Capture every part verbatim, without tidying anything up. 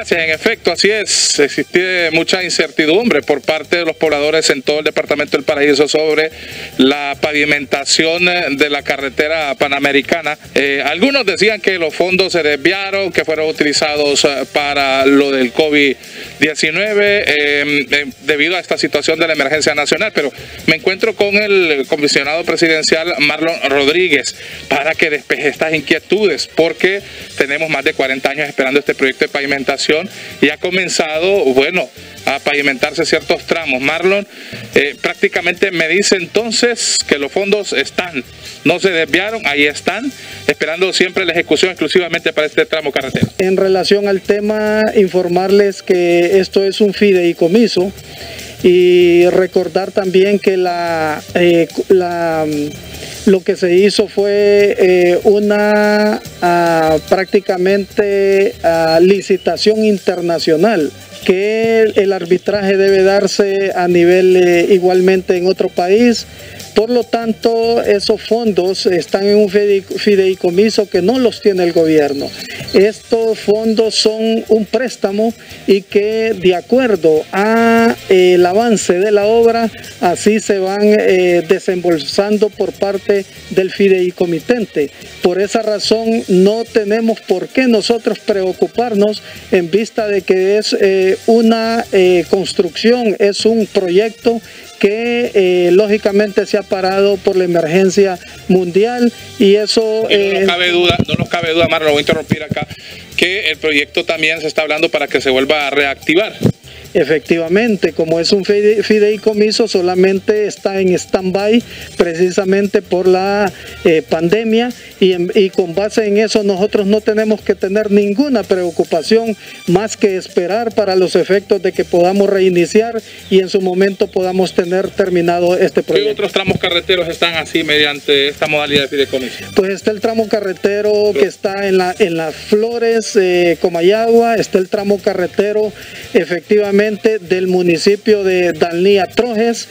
Gracias, en efecto, así es. Existe mucha incertidumbre por parte de los pobladores en todo el departamento del Paraíso sobre la pavimentación de la carretera panamericana. Eh, algunos decían que los fondos se desviaron, que fueron utilizados para lo del COVID diecinueve eh, eh, debido a esta situación de la emergencia nacional, pero me encuentro con el comisionado presidencial Marlon Rodríguez para que despeje estas inquietudes, porque tenemos más de cuarenta años esperando este proyecto de pavimentación y ha comenzado, bueno, a pavimentarse ciertos tramos. Marlon, eh, prácticamente me dice entonces que los fondos están, no se desviaron, ahí están, esperando siempre la ejecución exclusivamente para este tramo carretera. En relación al tema, informarles que esto es un fideicomiso y recordar también que la, eh, la lo que se hizo fue eh, una uh, prácticamente uh, licitación internacional, que el arbitraje debe darse a nivel eh, igualmente en otro país. Por lo tanto, esos fondos están en un fideicomiso que no los tiene el gobierno. Estos fondos son un préstamo y que de acuerdo a eh, el avance de la obra, así se van eh, desembolsando por parte del fideicomitente. Por esa razón no tenemos por qué nosotros preocuparnos en vista de que es eh, una eh, construcción, es un proyecto que eh, lógicamente se ha parado por la emergencia mundial y eso... Y no eh, nos cabe duda, no nos cabe duda, Marlon, lo voy a interrumpir acá, que el proyecto también se está hablando para que se vuelva a reactivar. Efectivamente, como es un fideicomiso, solamente está en stand-by precisamente por la eh, pandemia y, en, y con base en eso nosotros no tenemos que tener ninguna preocupación más que esperar para los efectos de que podamos reiniciar y en su momento podamos tener terminado este proyecto. ¿Qué otros tramos carreteros están así mediante esta modalidad de fideicomiso? Pues está el tramo carretero que está en, la, en las Flores, eh, Comayagua, está el tramo carretero efectivamente del municipio de Danlí Trojes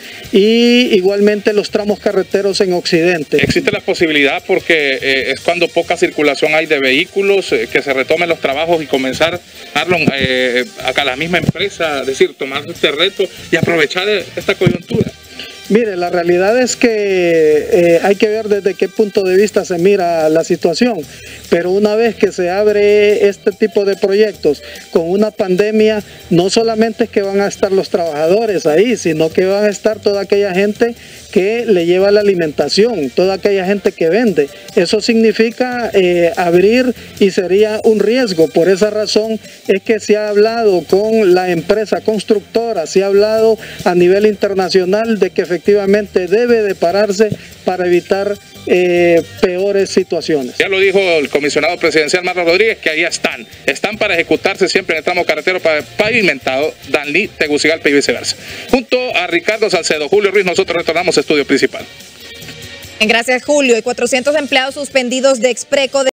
y igualmente los tramos carreteros en Occidente. ¿Existe la posibilidad, porque eh, es cuando poca circulación hay de vehículos, eh, que se retomen los trabajos y comenzar, Marlon, eh, acá la misma empresa, es decir, tomar este reto y aprovechar esta coyuntura? Mire, la realidad es que eh, hay que ver desde qué punto de vista se mira la situación, pero una vez que se abre este tipo de proyectos con una pandemia, no solamente es que van a estar los trabajadores ahí, sino que van a estar toda aquella gente que le lleva la alimentación, toda aquella gente que vende. Eso significa eh, abrir y sería un riesgo. Por esa razón es que se ha hablado con la empresa constructora, se ha hablado a nivel internacional de que efectivamente debe de pararse para evitar eh, peores situaciones. Ya lo dijo el comisionado presidencial Marlon Rodríguez, que ahí están. Están para ejecutarse siempre en el tramo carretero pavimentado Danlí, Tegucigalpa y viceversa. Junto a Ricardo Salcedo, Julio Ruiz, nosotros retornamos a estudio principal. Gracias, Julio. Y cuatrocientos empleados suspendidos de Expreco de